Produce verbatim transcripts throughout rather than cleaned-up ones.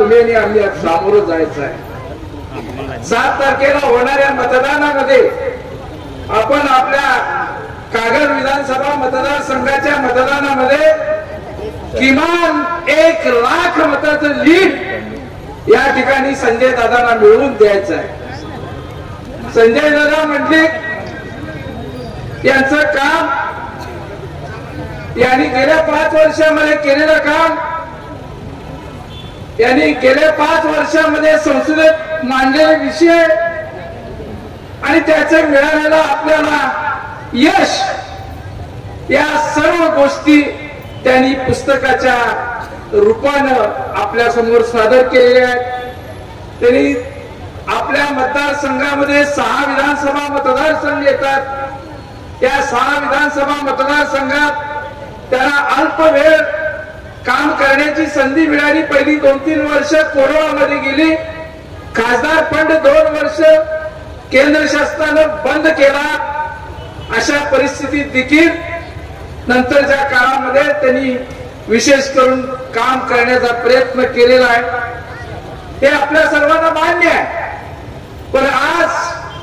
तुम्ही आणि आम्ही सामोरं जायचं आहे। सात तारखेला होणाऱ्या मतदानामध्ये आपण आपल्या कागल विधानसभा मतदारसंघाच्या मतदानामध्ये किमान एक लाख मताचं लीड या ठिकाणी संजय दादांना मिळवून द्यायचं आहे। संजय दादा म्हणजे यांचं काम, यांनी गेल्या पाच वर्षामध्ये केलेलं काम, यांनी गेल्या पाच वर्षामध्ये संसदेत मांडलेले विषय आणि त्याचे मिळालेलं आपल्याला यश, या सर्व गोष्टी त्यांनी पुस्तकाच्या रूपानं आपल्या समोर सादर केलेल्या आहेत। त्यांनी आपल्या मतदारसंघामध्ये सहा विधानसभा मतदारसंघ येतात। त्या सहा विधानसभा मतदारसंघात त्यांना अल्प वेळ काम करण्याची संधी मिळाली। पहिली दोन तीन वर्ष कोरोनामध्ये गेली, खासदार फंड दोन वर्ष केंद्र शासनानं बंद केला। अशा परिस्थितीत देखील नंतरच्या काळामध्ये त्यांनी विशेष करून काम करण्याचा प्रयत्न केलेला आहे, हे आपल्या सर्वांना मान्य आहे। पण आज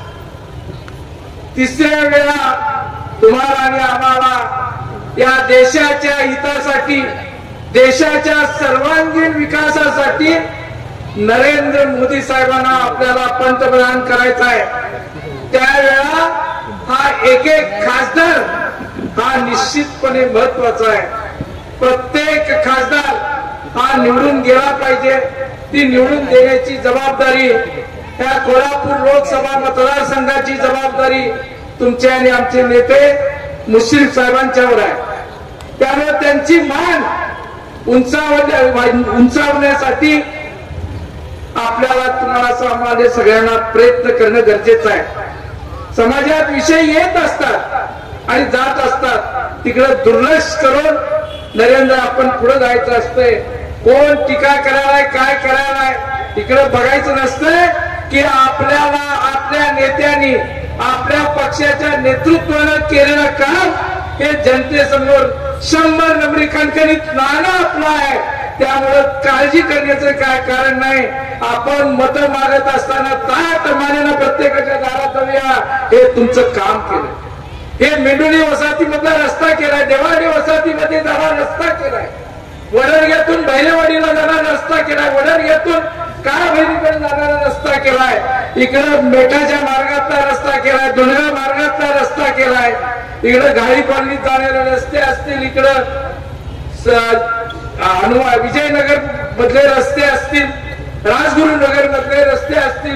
तिसऱ्या वेळा तुम्हाला आणि आम्हाला या देशाच्या हितासाठी, देशाच्या सर्वांगीण विकासासाठी नरेंद्र मोदी साहेबांना आपल्याला पंतप्रधान करायचा आहे। त्यावेळा हा एक एक खासदार हा निश्चितपणे महत्वाचा आहे। प्रत्येक खासदार हा निवडून गेला पाहिजे। ती निवडून देण्याची जबाबदारी, या कोल्हापूर लोकसभा मतदारसंघाची जबाबदारी तुमचे आणि आमचे नेते मुश्रीफ साहेबांच्यावर आहे। त्यामुळे त्यांची मान उंचावण्या उंचावण्यासाठी आपल्याला, तुम्हाला, आम्हाला सगळ्यांना प्रयत्न करणं गरजेचं आहे। समाजात विषय येत असतात आणि जात असतात, तिकडे दुर्लक्ष करून नरेंद्र आपण पुढे जायचं असतंय। कोण टीका करायलाय, काय करायलाय, तिकडे बघायचं नसतंय की आपल्याला आपल्या नेत्यांनी, आपल्या पक्षाच्या नेतृत्वानं केलेलं काम हे जनतेसमोर शंभर नंबरी खणखणीत नाणं आपलं आहे। त्यामुळे काळजी करण्याचं काय कारण नाही। आपण मत मागत असताना ताट मानेनं प्रत्येकाच्या दारात जाऊया, हे तुमचं काम केलं। हे मेंढुली वसाहतीमधला रस्ता केलाय, देवाडी वसाहतीमध्ये जाणारा रस्ता केलाय, वडरग्यातून बैलेवाडीला जाणारा रस्ता केलाय, वडरग्यातून काळभैरीकडे जाणारा रस्ता केलाय, इकडे मेठाच्या मार्गातला रस्ता केलाय, दोनगा मार्गातला रस्ता केलाय, इकडे घाडी कॉलनीत जाणारे रस्ते असतील, इकडं विजयनगर मधले रस्ते असतील, राजगुरुनगर मधले रस्ते असतील,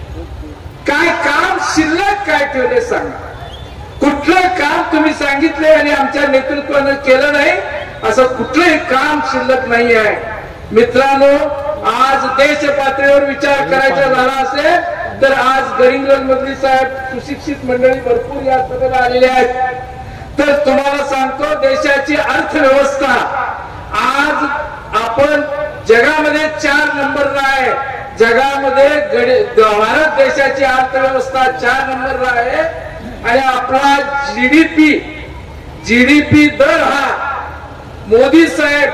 काय काम शिल्लक काय ठेवले सांगा। कुठलं काम तुम्ही सांगितले आणि आमच्या नेतृत्वानं केलं नाही, असं कुठलंही काम शिल्लक नाही आहे। मित्रांनो, आज देश पातळीवर विचार करायचा झाला असेल तर आज गडिंग्लज मधली साहेब, सुशिक्षित मंडळी भरपूर या सभेला आलेले आहेत। तर तुम्हाला सांगतो, देशाची अर्थव्यवस्था आज आपण जगामध्ये चार नंबरला आहे। जगामध्ये भारत देशाची अर्थव्यवस्था चार नंबरला आहे आणि आपला जीडीपी जीडीपी दर हा मोदी साहेब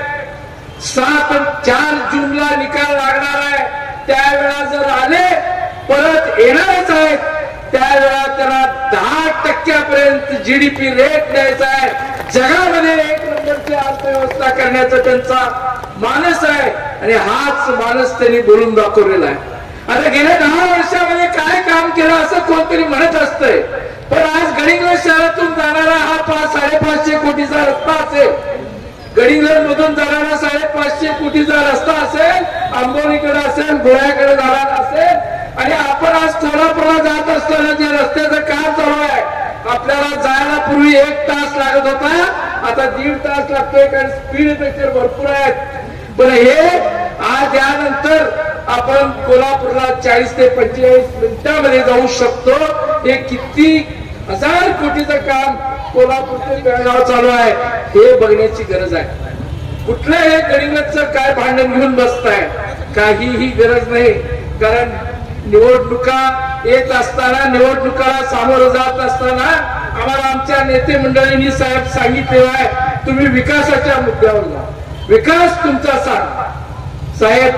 सात चार जूनला निकाल लागणार आहे, त्यावेळा जर आले, परत येणारच आहेत, त्यावेळा त्याला दहा टक्क्यापर्यंत जीडीपी रेट द्यायचा आहे। जगामध्ये एक नंबरची अर्थव्यवस्था करण्याचा त्यांचा मानस आहे आणि हाच मानस त्यांनी बोलून दाखवलेला आहे। आता गेल्या दहा वर्षामध्ये काय काम केलं असं कोणतरी म्हणत असतंय, पण आज गडिंग्लज शहरातून जाणारा हा पाच साडेपाचशे कोटीचा रस्ता असेल, गडिंग्लज मधून जाणारा साडेपाचशे कोटीचा रस्ता असेल, आंबोलीकडे असेल, गोळ्याकडे जाणारा असेल, आणि आपण आज कोल्हापूरला जात असताना जे रस्त्याचं काम चालू आहे, आपल्याला जायला पूर्वी एक तास लागत होता, आता दीड तास लागतोय, कारण स्पीड ब्रेकर भरपूर आहेत। पण हे आज यानंतर आपण कोल्हापूरला चाळीस ते पंचेचाळीस मिनिटांमध्ये जाऊ शकतो। हे किती हजार कोटीचं काम कोल्हापूर ते बेळगाव चालू आहे हे बघण्याची गरज आहे। कुठलं हे गडिंग्लजचं काय भांडण घेऊन बसताय, काहीही गरज नाही, कारण निवडणुका येत असताना, निवडणुकाला सामोरं जात असताना आम्हाला आमच्या नेते मंडळींनी साहेब सांगितलेलं आहे, तुम्ही विकासाच्या मुद्द्यावर जा, विकास तुमचा सांग। साहेब,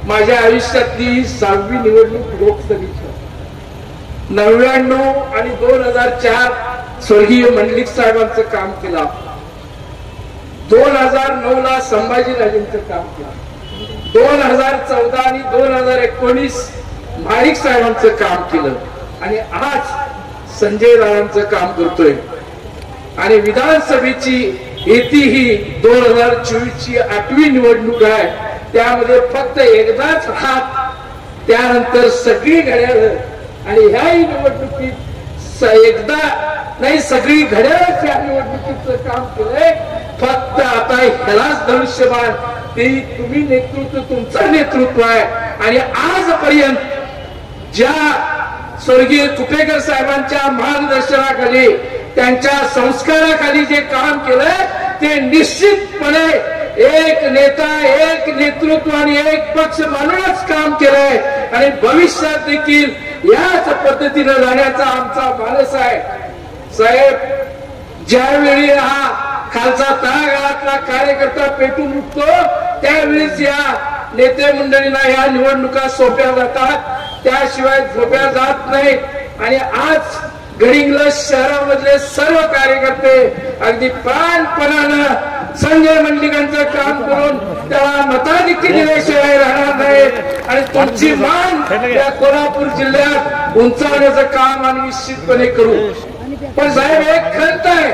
माझ्या आयुष्यातली सहावी निवडणूक लोकसभेची. नव्याण्णव आणि दोन हजार चार स्वर्गीय मंडलिक साहेबांचं काम केलं. दोन हजार नऊ ला संभाजीराजेंचं काम केलं. दोन हजार चौदा आणि दोन हजार एकोणीस महाडिक साहेबांचं काम केलं आणि आज संजय रावांचं काम करतोय. आणि विधानसभेची येती ही दोन हजार चोवीस ची आठवी निवडणूक आहे. त्यामध्ये फक्त एकदाच हात, त्यानंतर सगळी घड्याळ. आणि ह्याही निवडणुकीत एकदा नाही सगळी घड्याळच या निवडणुकीचं काम केलंय. फक्त आता ह्यालाच धनुष्यबाण ते तुम्ही नेतृत्व, तुमचं नेतृत्व आहे. आणि आजपर्यंत ज्या स्वर्गीय कुपेकर साहेबांच्या मार्गदर्शनाखाली, त्यांच्या संस्काराखाली जे काम केलंय ते निश्चितपणे एक नेता, एक नेतृत्व आणि एक पक्ष म्हणूनच काम केलंय. आणि भविष्यात देखील याच पद्धतीने जाण्याचा आमचा मानस आहे. साहेब, ज्यावेळी हा खालचा तळागाळातला कार्यकर्ता पेटून उठतो त्यावेळेस या नेते मंडळींना या निवडणुका सोप्या जातात, त्याशिवाय सोप्या जात नाही. आणि आज गडिंग्लज शहरामधले सर्व कार्यकर्ते अगदी प्राणपणानं संजय मंडलिकांचं काम करून त्याला मताधिक्य दिल्याशिवाय राहणार नाही. आणि तुमची मान या कोल्हापूर जिल्ह्यात उंचावण्याचं काम आम्ही निश्चितपणे करू. पण साहेब, एक खंत आहे,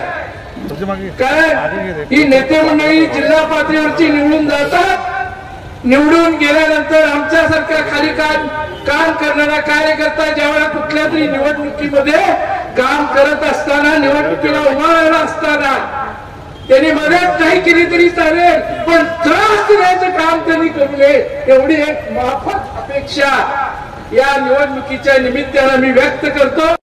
कारण ही नेते मंडळी जिल्हा पातळीवरची निवडून जातात. निवडून गेल्यानंतर आमच्यासारख्या खाली काम काम करणारा कार्यकर्ता ज्यावेळेला कुठल्या तरी निवडणुकीमध्ये काम करत असताना, निवडणुकीला उभा राहिला असताना त्यांनी मदत नाही केली तरी चालेल, पण त्रास देण्याचं काम त्यांनी करू नये एवढी एक माफक अपेक्षा या निवडणुकीच्या निमित्तानं मी व्यक्त करतो.